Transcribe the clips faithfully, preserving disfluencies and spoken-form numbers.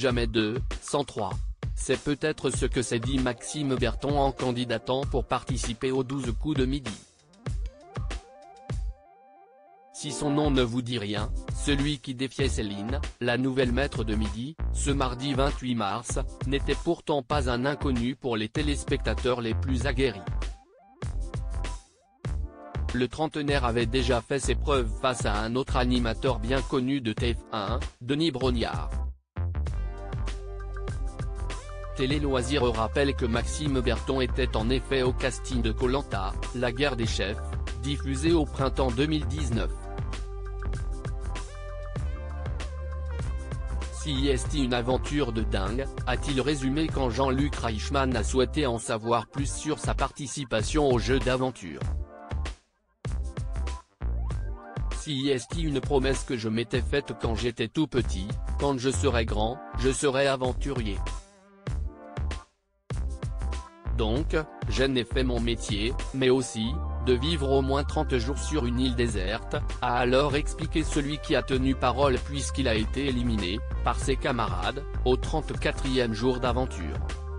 jamais deux, cent trois. C'est peut-être ce que s'est dit Maxime Berton en candidatant pour participer aux douze coups de midi. Si son nom ne vous dit rien, celui qui défiait Céline, la nouvelle maître de midi, ce mardi vingt-huit mars, n'était pourtant pas un inconnu pour les téléspectateurs les plus aguerris. Le trentenaire avait déjà fait ses preuves face à un autre animateur bien connu de T F un, Denis Brognard. Télé Loisirs rappelle que Maxime Berton était en effet au casting de Koh Lanta, la guerre des chefs, diffusé au printemps deux mille dix-neuf. Si est une aventure de dingue, a-t-il résumé quand Jean-Luc Reichmann a souhaité en savoir plus sur sa participation au jeu d'aventure. Si est une promesse que je m'étais faite quand j'étais tout petit, quand je serai grand, je serai aventurier. Donc, j'en ai fait mon métier, mais aussi, de vivre au moins trente jours sur une île déserte, a alors expliqué celui qui a tenu parole puisqu'il a été éliminé, par ses camarades, au trente-quatrième jour d'aventure.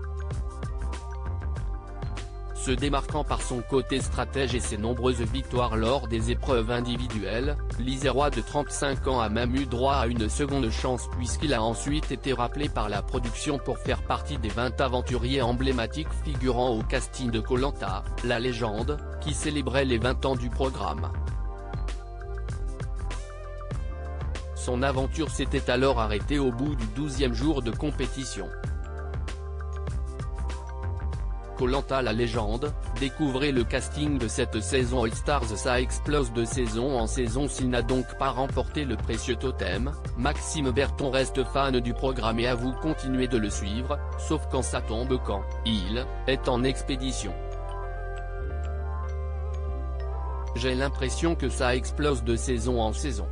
Se démarquant par son côté stratège et ses nombreuses victoires lors des épreuves individuelles, l'Isérois de trente-cinq ans a même eu droit à une seconde chance puisqu'il a ensuite été rappelé par la production pour faire partie des vingt aventuriers emblématiques figurant au casting de Koh Lanta, la légende, qui célébrait les vingt ans du programme. Son aventure s'était alors arrêtée au bout du douzième jour de compétition. Koh Lanta la légende, découvrez le casting de cette saison All Stars. Ça explose de saison en saison. S'il n'a donc pas remporté le précieux totem, Maxime Berton reste fan du programme et avoue continuer de le suivre, sauf quand ça tombe quand il est en expédition. J'ai l'impression que ça explose de saison en saison.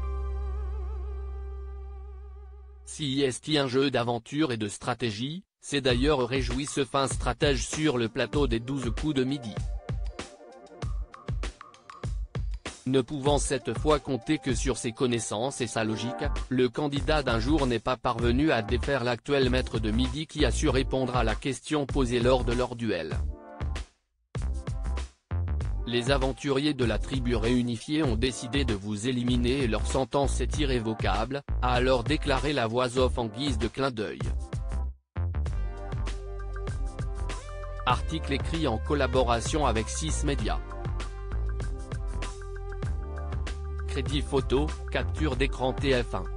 Si est un jeu d'aventure et de stratégie, c'est d'ailleurs réjoui ce fin stratège sur le plateau des douze coups de midi. Ne pouvant cette fois compter que sur ses connaissances et sa logique, le candidat d'un jour n'est pas parvenu à défaire l'actuel maître de midi qui a su répondre à la question posée lors de leur duel. Les aventuriers de la tribu réunifiée ont décidé de vous éliminer et leur sentence est irrévocable, a alors déclaré la voix off en guise de clin d'œil. Article écrit en collaboration avec six Médias. Crédit photo, capture d'écran T F un.